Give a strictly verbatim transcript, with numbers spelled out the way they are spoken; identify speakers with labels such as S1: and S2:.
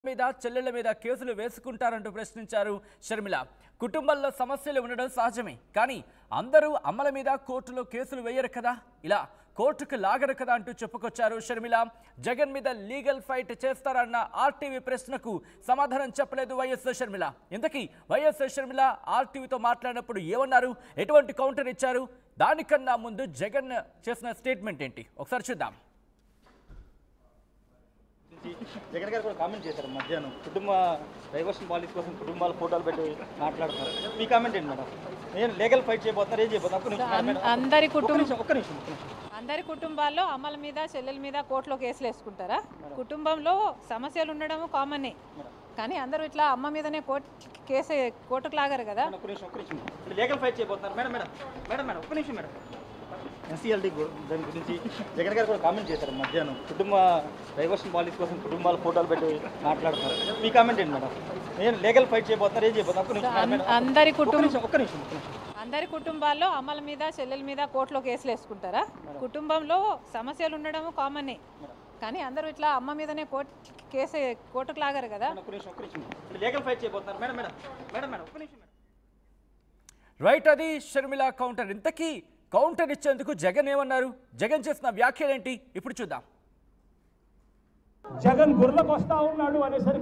S1: మీద చెల్లెళ్ల మీద కేసులు వేసుకుంటారంటూ ప్రశ్నించారు షర్మిల. కుటుంబంలో సమస్యలు ఉండడం సహజమే, కానీ అందరూ అమ్మల మీద కోర్టులో కేసులు వేయరు కదా, ఇలా కోర్టుకు లాగరు కదా అంటూ చెప్పుకొచ్చారు షర్మిల. జగన్ మీద లీగల్ ఫైట్ చేస్తారన్న ఆర్టీవీ ప్రశ్నకు సమాధానం చెప్పలేదు వైఎస్ షర్మిల. ఇంతకీ వైఎస్ షర్మిల ఆర్టీవీతో మాట్లాడినప్పుడు ఏమన్నారు, ఎటువంటి కౌంటర్ ఇచ్చారు, దానికన్నా ముందు జగన్ చేసిన స్టేట్మెంట్ ఏంటి ఒకసారి చూద్దాం.
S2: జగన్ గారు కూడా కామెంట్ చేశారు మధ్యాహ్నం, కుటుంబ డైవర్షన్ పాలసీ కోసం కుటుంబాల ఫోటోలు పెట్టి మాట్లాడుతున్నారు. మీ కామెంట్ ఏంటి మేడం? నేను లీగల్ ఫైట్ చేయబోతున్నారు, ఏం చేయబోతున్నారు?
S3: అందరి కుటుంబం
S2: ఒక్క నిమిషం
S3: అందరి కుటుంబాల్లో అమ్మల మీద చెల్లెల మీద కోర్టులో కేసులు వేసుకుంటారా? కుటుంబంలో సమస్యలు ఉండడం కామనే, కానీ అందరూ ఇట్లా అమ్మ మీదనే కోర్టు కేసు కోర్టుకు లాగారు కదా.
S2: ఒక్క నిమిషం ఒక్క నిమిషం లీగల్ ఫైట్ చేయబోతున్నారు మేడం మేడం మేడం మేడం ఒక్క నిమిషం మేడం. ఎన్సీఎల్టీ దాని గురించి జగన్ గారు కూడా కామెంట్ చేశారు మధ్యాహ్నం, కుటుంబ డైవర్షన్ పాలసీ కోసం కుటుంబాల ఫోటోలు పెట్టి మాట్లాడుతున్నారు. మీ కామెంట్ ఏంటి మేడం? నేను లీగల్ ఫైట్ చేయబోతున్నారు, ఏం చేయబోతున్నారు?
S3: అందరి కుటుంబం
S2: ఒక్క నిమిషం
S3: అందరి కుటుంబాల్లో అమ్మల మీద చెల్లెల మీద కోర్టులో కేసులు వేసుకుంటారా? కుటుంబంలో సమస్యలు ఉండడం కామనే, కానీ అందరూ ఇట్లా అమ్మ మీదనే కోర్టు కేసు కోర్టుకు లాగారు కదా.
S2: లీగల్ ఫైట్ చేయబోతున్నారు మేడం మేడం మేడం మేడం ఒక్క నిమిషం.
S1: రైట్, అది షర్మిల కౌంటర్. ఇంతకీ కౌంటర్ ఇచ్చేందుకు జగన్ ఏమన్నారు, జగన్ చేసిన వ్యాఖ్యలేంటి ఇప్పుడు చూద్దాం.
S4: జగన్ గుర్లకు వస్తా ఉన్నాడు అనేసరికి